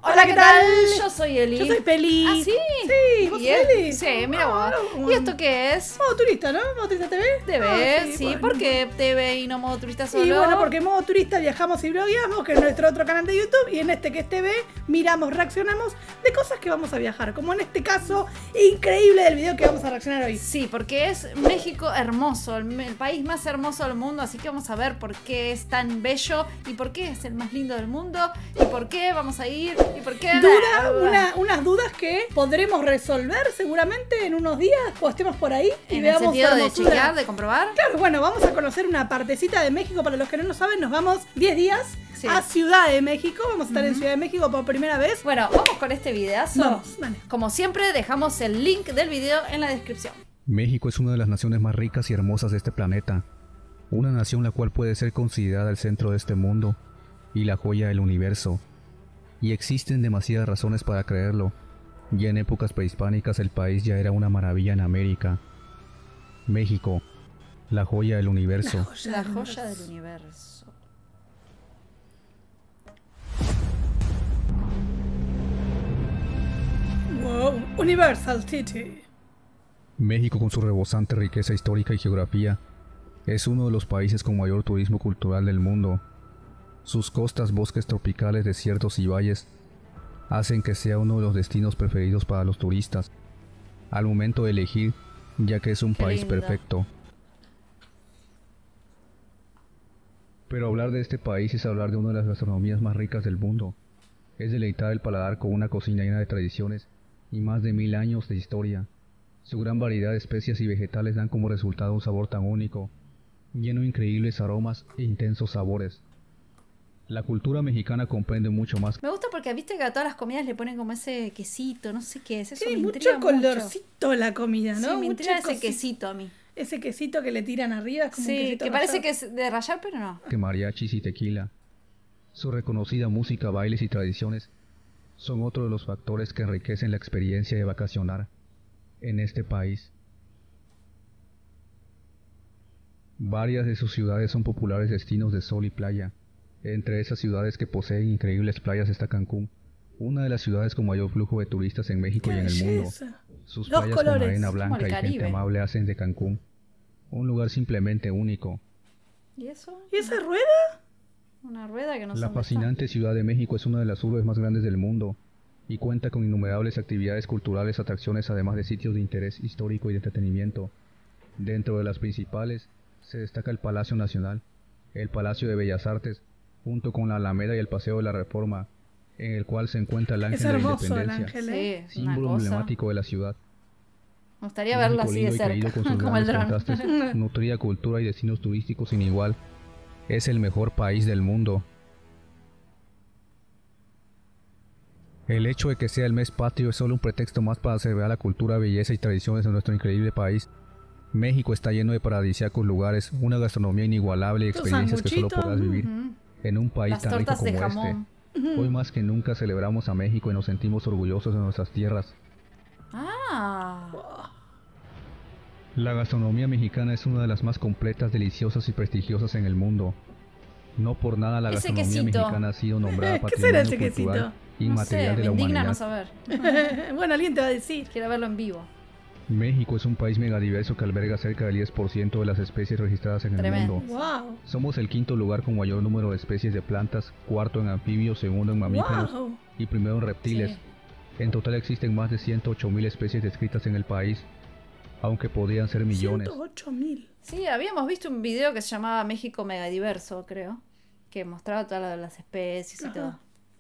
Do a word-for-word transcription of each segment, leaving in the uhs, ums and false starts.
Hola, ¿qué tal? Yo soy Eli. Yo soy Peli. ¿Ah, sí? Sí, ¿vos ¿Y sos él? Peli? Sí, mira Ah, vos. no, ¿Y esto qué es? Modo turista, ¿no? Modo turista T V. T V, Ah, sí. bueno. ¿Por qué T V y no modo turista solo? Y bueno, porque en modo turista viajamos y blogueamos, que es nuestro otro canal de YouTube, y en este que es T V, miramos, reaccionamos de cosas que vamos a viajar, como en este caso increíble del video que vamos a reaccionar hoy. Sí, porque es México hermoso, el, el país más hermoso del mundo, así que vamos a ver por qué es tan bello y por qué es el más lindo del mundo y por qué vamos a ir y por qué... Duda, una, unas dudas que podremos resolver seguramente en unos días o estemos por ahí y ¿En veamos el sentido su de hermosura. chequear, de comprobar? Claro, bueno, vamos a conocer una partecita de México. Para los que no lo saben, nos vamos diez días Sí. a Ciudad de México. Vamos a estar Uh-huh. en Ciudad de México por primera vez. Bueno, vamos con este videazo. Vamos, dale. Como siempre, dejamos el link del video en la descripción. México es una de las naciones más ricas y hermosas de este planeta, una nación la cual puede ser considerada el centro de este mundo y la joya del universo, y existen demasiadas razones para creerlo. Ya en épocas prehispánicas el país ya era una maravilla en América. México, la joya del universo. La joya, La del joya universo. del universo. Wow, Universal City. México, con su rebosante riqueza histórica y geografía, es uno de los países con mayor turismo cultural del mundo. Sus costas, bosques tropicales, desiertos y valles hacen que sea uno de los destinos preferidos para los turistas al momento de elegir, ya que es un Qué país lindo. perfecto. Pero hablar de este país es hablar de una de las gastronomías más ricas del mundo. Es deleitar el paladar con una cocina llena de tradiciones y más de mil años de historia. Su gran variedad de especias y vegetales dan como resultado un sabor tan único, lleno de increíbles aromas e intensos sabores. La cultura mexicana comprende mucho más. Me gusta porque viste que a todas las comidas le ponen como ese quesito, no sé qué es. Eso Tiene me mucho intriga colorcito la comida, mucho. ¿no? Sí, me Mucho intriga ese cosi- quesito a mí. Ese quesito que le tiran arriba. Es como un Sí, quesito que parece rallado. que es de rallar, pero no. Que mariachis y tequila. Su reconocida música, bailes y tradiciones son otro de los factores que enriquecen la experiencia de vacacionar en este país. Varias de sus ciudades son populares destinos de sol y playa. Entre esas ciudades que poseen increíbles playas está Cancún, una de las ciudades con mayor flujo de turistas en México ¡Qué y en el mundo. belleza! Sus Dos playas colores. con arena Como blanca el y gente Caribe. amable hacen de Cancún un lugar simplemente único. ¿Y eso? ¿Y esa rueda? Una rueda que no sé La dónde está. fascinante Ciudad de México es una de las urbes más grandes del mundo y cuenta con innumerables actividades culturales, atracciones, además de sitios de interés histórico y de entretenimiento. Dentro de las principales se destaca el Palacio Nacional, el Palacio de Bellas Artes, junto con la Alameda y el Paseo de la Reforma, en el cual se encuentra el Ángel Es de la hermoso el Independencia, ángel, ¿eh? Sí, una símbolo cosa. emblemático de la ciudad. Me gustaría verlo México así de lindo y querido cerca, con sus como el grandes dron. contrastes, nutrida cultura y destinos turísticos sin igual. Es el mejor país del mundo. El hecho de que sea el mes patrio es solo un pretexto más para celebrar la cultura, belleza y tradiciones de nuestro increíble país. México está lleno de paradisíacos lugares, una gastronomía inigualable y Tu experiencias que solo sanguchito. podrás vivir Ujú. en un país Las tan rico tortas de como jamón. este. Hoy más que nunca celebramos a México y nos sentimos orgullosos de nuestras tierras. Ah, La gastronomía mexicana es una de las más completas, deliciosas y prestigiosas en el mundo. No por nada la Ese gastronomía quesito. mexicana ha sido nombrada ¿Qué será Patrimonio ese quesito? Cultural no Inmaterial sé, de me la indigna no Humanidad. saber. Bueno, alguien te va a decir. Quiero verlo en vivo. México es un país megadiverso que alberga cerca del diez por ciento de las especies registradas en el Tremendo. mundo. Wow. Somos el quinto lugar con mayor número de especies de plantas, cuarto en anfibios, segundo en mamíferos Wow. y primero en reptiles. Sí. En total existen más de ciento ocho mil especies descritas en el país, aunque podrían ser millones. ciento ocho mil. Sí, habíamos visto un video que se llamaba México Megadiverso, creo, que mostraba todas las especies y Ajá. todo.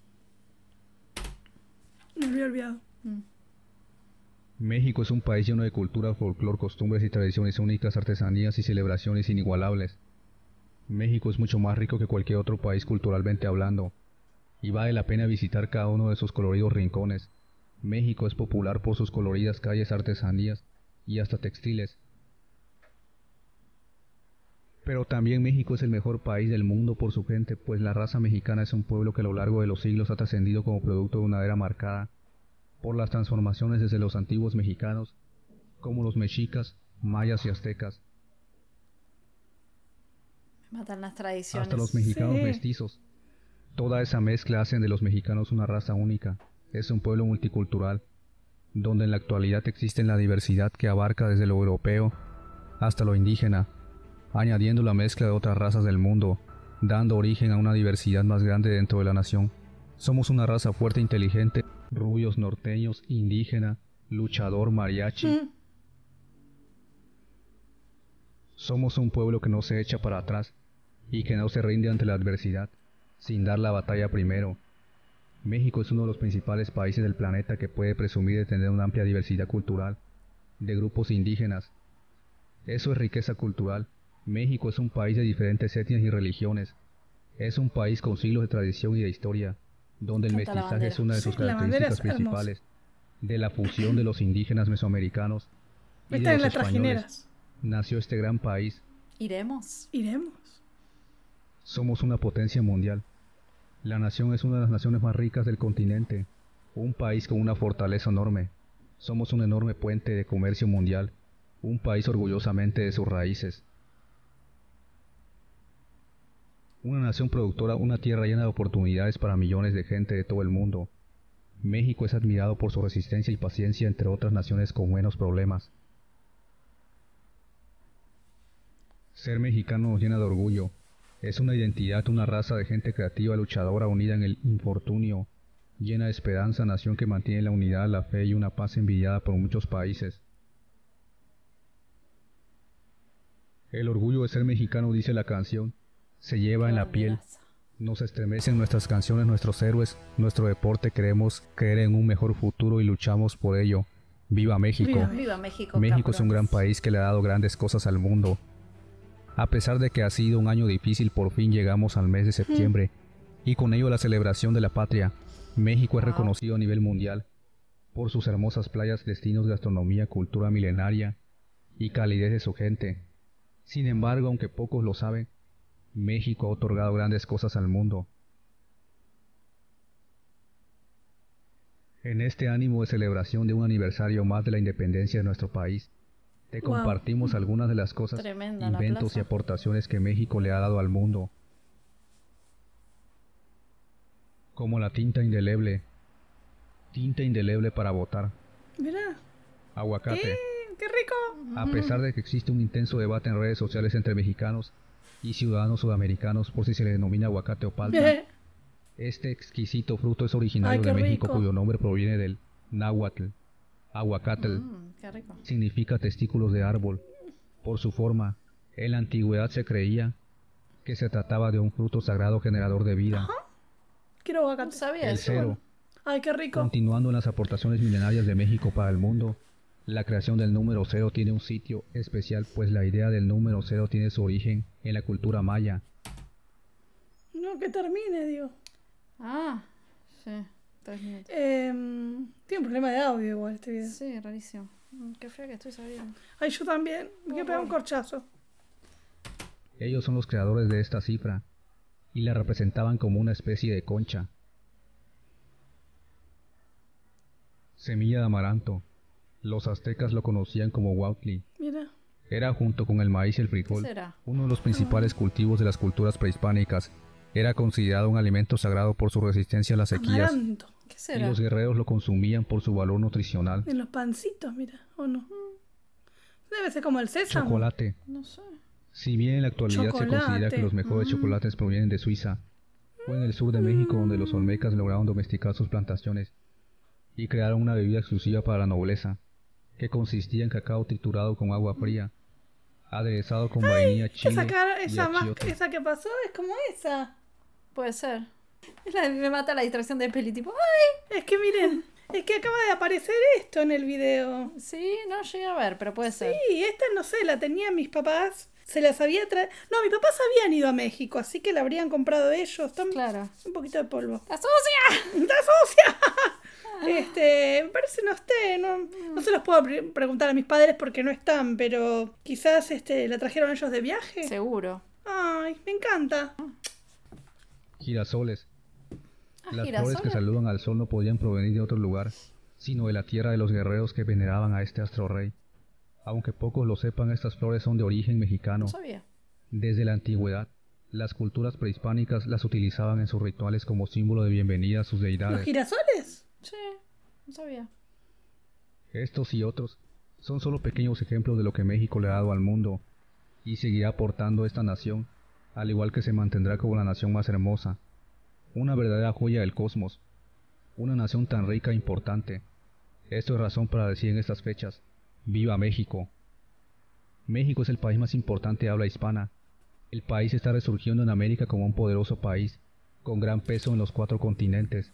Me había olvidado. Mm. México es un país lleno de cultura, folclor, costumbres y tradiciones únicas, artesanías y celebraciones inigualables. México es mucho más rico que cualquier otro país culturalmente hablando, y vale la pena visitar cada uno de sus coloridos rincones. México es popular por sus coloridas calles, artesanías y hasta textiles. Pero también México es el mejor país del mundo por su gente, pues la raza mexicana es un pueblo que a lo largo de los siglos ha trascendido como producto de una era marcada por las transformaciones desde los antiguos mexicanos, como los mexicas, mayas y aztecas, Me matan las tradiciones. hasta los mexicanos Sí. mestizos. Toda esa mezcla hacen de los mexicanos una raza única. Es un pueblo multicultural, donde en la actualidad existe la diversidad que abarca desde lo europeo hasta lo indígena, añadiendo la mezcla de otras razas del mundo, dando origen a una diversidad más grande dentro de la nación. Somos una raza fuerte e inteligente, rubios, norteños, indígena, luchador, mariachi. Mm. Somos un pueblo que no se echa para atrás y que no se rinde ante la adversidad, sin dar la batalla primero. México es uno de los principales países del planeta que puede presumir de tener una amplia diversidad cultural, de grupos indígenas. Eso es riqueza cultural. México es un país de diferentes etnias y religiones. Es un país con siglos de tradición y de historia, donde el Canta la mestizaje bandera. es una de sus Sí, la bandera características es hermosa. principales, de la fusión de los indígenas mesoamericanos y Está de en los las españoles. trajineras. Nació este gran país. Iremos. Iremos. Somos una potencia mundial. La nación es una de las naciones más ricas del continente, un país con una fortaleza enorme. Somos un enorme puente de comercio mundial, un país orgullosamente de sus raíces. Una nación productora, una tierra llena de oportunidades para millones de gente de todo el mundo. México es admirado por su resistencia y paciencia entre otras naciones con menos problemas. Ser mexicano nos llena de orgullo. Es una identidad, una raza de gente creativa, luchadora, unida en el infortunio, llena de esperanza, nación que mantiene la unidad, la fe y una paz envidiada por muchos países. El orgullo de ser mexicano, dice la canción, se lleva en la piel. Banderaza. Nos estremecen nuestras canciones, nuestros héroes, nuestro deporte, queremos creer en un mejor futuro y luchamos por ello. ¡Viva México! Viva Viva México. México es un gran cabrones. país que le ha dado grandes cosas al mundo. A pesar de que ha sido un año difícil, por fin llegamos al mes de septiembre y con ello la celebración de la patria. México es Wow. reconocido a nivel mundial por sus hermosas playas, destinos, gastronomía, cultura milenaria y calidez de su gente. Sin embargo, aunque pocos lo saben, México ha otorgado grandes cosas al mundo. En este ánimo de celebración de un aniversario más de la independencia de nuestro país, te Wow. compartimos algunas de las cosas, Tremenda la inventos y plaza. aportaciones que México le ha dado al mundo. Como la tinta indeleble. Tinta indeleble para votar. Mirá. Aguacate. Eh, ¡Qué rico! A pesar de que existe un intenso debate en redes sociales entre mexicanos y ciudadanos sudamericanos por si se le denomina aguacate o palta, Eh, este exquisito fruto es originario Ay, qué de México, rico. cuyo nombre proviene del náhuatl. Aguacatl Mm, qué rico. significa testículos de árbol. Por su forma, en la antigüedad se creía que se trataba de un fruto sagrado generador de vida. quiero No aguacate. sabía El eso. cero. Ay, qué rico. Continuando en las aportaciones milenarias de México para el mundo, la creación del número cero tiene un sitio especial, pues la idea del número cero tiene su origen en la cultura maya. No, que termine, digo. Ah, sí. Tres minutos. Em, tiene un problema de audio igual este video. Sí, rarísimo. Mm, Qué fea que estoy sabiendo. Ay, yo también. Me quiero pegar un corchazo. Ellos son los creadores de esta cifra y la representaban como una especie de concha. Semilla de amaranto. Los aztecas lo conocían como huautli. Mira. Era, junto con el maíz y el ¿Qué frijol, será? uno de los principales cultivos de las culturas prehispánicas. Era considerado un alimento sagrado por su resistencia a las sequías, Amaranto. ¿Qué y será? los guerreros lo consumían por su valor nutricional. En los pancitos, mira. ¿O no? Debe ser como el sésamo. Chocolate. No sé. Si bien en la actualidad se considera Chocolate. que los mejores Mm. chocolates provienen de Suiza, fue en el sur de México donde los olmecas lograron domesticar sus plantaciones y crearon una bebida exclusiva para la nobleza, que consistía en cacao triturado con agua fría, aderezado con vainilla, chile Esa cara, y esa, más, achiote. esa que pasó es como esa. Puede ser. Es la- me mata la distracción de peli, tipo, ¡ay! Es que miren, es que acaba de aparecer esto en el video. Sí, no llegué a ver, pero puede ser. Sí, esta no sé, la tenían mis papás. Se las había traído. No, mis papás habían ido a México, así que la habrían comprado ellos. Está Claro. un poquito de polvo. ¡La sucia! ¡Está sucia! Este, me parece no esté, no, no se los puedo pre- preguntar a mis padres porque no están, pero quizás este, la trajeron ellos de viaje. Seguro. Ay, me encanta. Girasoles. Ah, Las girasoles. flores que saludan al sol no podían provenir de otro lugar, sino de la tierra de los guerreros que veneraban a este astro rey. Aunque pocos lo sepan, estas flores son de origen mexicano. No sabía. Desde la antigüedad, Las culturas prehispánicas las utilizaban en sus rituales como símbolo de bienvenida a sus ¿Los deidades. girasoles? Sí, no sabía. Estos y otros son solo pequeños ejemplos de lo que México le ha dado al mundo y seguirá aportando a esta nación, al igual que se mantendrá como la nación más hermosa, una verdadera joya del cosmos, una nación tan rica e importante. Esto es razón para decir en estas fechas, ¡viva México! México es el país más importante de habla hispana. El país está resurgiendo en América como un poderoso país, con gran peso en los cuatro continentes.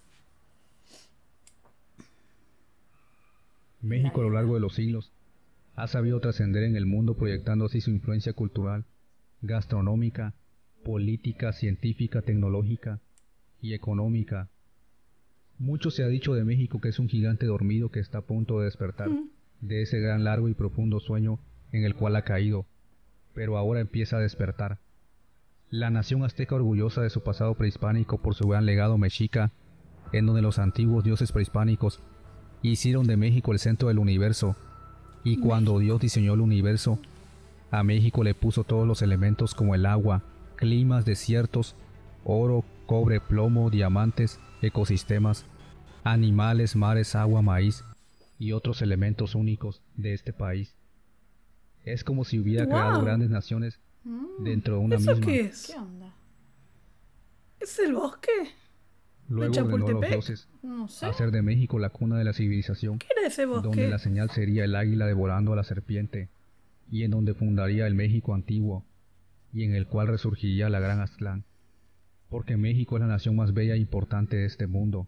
México a lo largo de los siglos ha sabido trascender en el mundo proyectando así su influencia cultural, gastronómica, política, científica, tecnológica y económica. Mucho se ha dicho de México que es un gigante dormido que está a punto de despertar Mm. de ese gran largo y profundo sueño en el cual ha caído, pero ahora empieza a despertar. La nación azteca orgullosa de su pasado prehispánico por su gran legado mexica, en donde los antiguos dioses prehispánicos hicieron de México el centro del universo, y cuando Dios diseñó el universo, a México le puso todos los elementos como el agua, climas, desiertos, oro, cobre, plomo, diamantes, ecosistemas, animales, mares, agua, maíz y otros elementos únicos de este país. Es como si hubiera Wow. creado grandes naciones Mm, dentro de una ¿Eso misma. qué es? ¿Qué onda? ¿Es el bosque? Luego ordenó a los Chapultepec? dioses No sé. hacer de México la cuna de la civilización, ¿Qué era ese bosque? donde la señal sería el águila devorando a la serpiente, y en donde fundaría el México antiguo, y en el cual resurgiría la gran Aztlán, porque México es la nación más bella e importante de este mundo.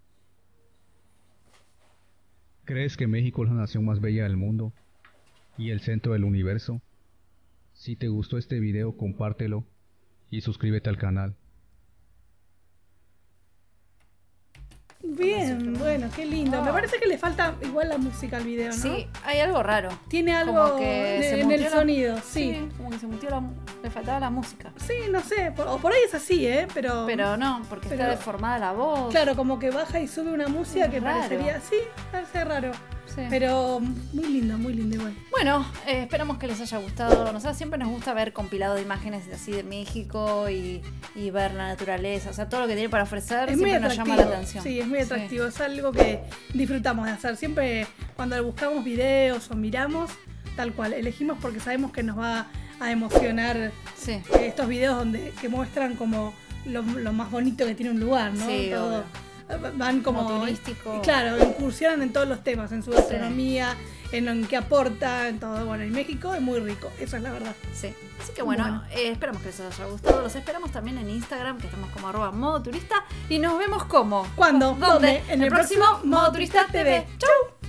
¿Crees que México es la nación más bella del mundo y el centro del universo? Si te gustó este video, compártelo y suscríbete al canal. Bien, bueno, qué lindo. Ah. Me parece que le falta igual la música al video, ¿no? Sí, hay algo raro. Tiene algo Como que en, se en el mutió la- sonido, sí. Sí, como que se mutió la... Le faltaba la música. Sí, no sé, por- o por ahí es así, ¿eh? Pero, Pero no, porque Pero- está deformada la voz. claro, como que baja y sube una música Es que raro. parecería, sí, parece raro. Sí. Pero muy lindo, muy lindo igual. Bueno, eh, esperamos que les haya gustado. Nosotros siempre nos gusta ver compilado de imágenes así de México y, y ver la naturaleza. O sea, todo lo que tiene para ofrecer Es muy siempre nos atractivo. llama la atención. Sí, es muy atractivo. Es algo que disfrutamos de hacer. Siempre cuando buscamos videos o miramos, tal cual, elegimos porque sabemos que nos va a emocionar Sí, eh, estos videos donde que muestran como lo, lo más bonito que tiene un lugar, ¿no? Sí, Todo, van como, Como turístico. Claro, incursionan en todos los temas, en su gastronomía, en lo en que aporta, en todo. Bueno, y México es muy rico, eso es la verdad. sí. Así que bueno, Bueno. eh, esperamos que les haya gustado. Los esperamos también en Instagram, que estamos como arroba modo turista. Y nos vemos como. ¿Cuándo? ¿Dónde? En el próximo Modo Turista T V. ¡Chau!